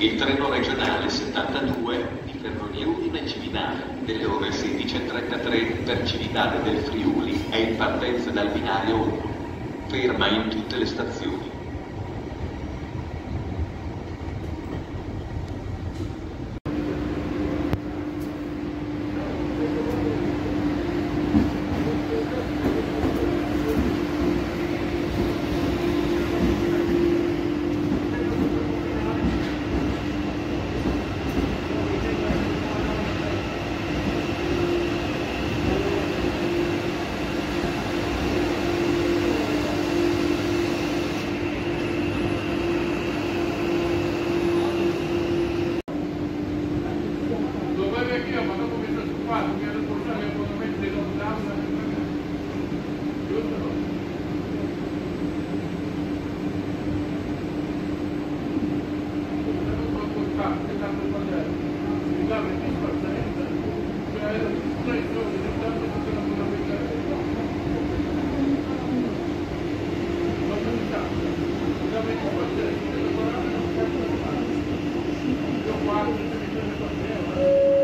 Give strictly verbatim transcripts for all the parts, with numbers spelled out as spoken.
Il treno regionale settantadue di Ferrovie Udine Cividale delle ore sedici e trentatré per Cividale del Friuli è in partenza dal binario uno. Ferma in tutte le stazioni.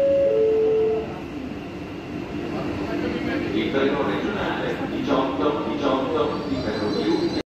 Il treno regionale diciotto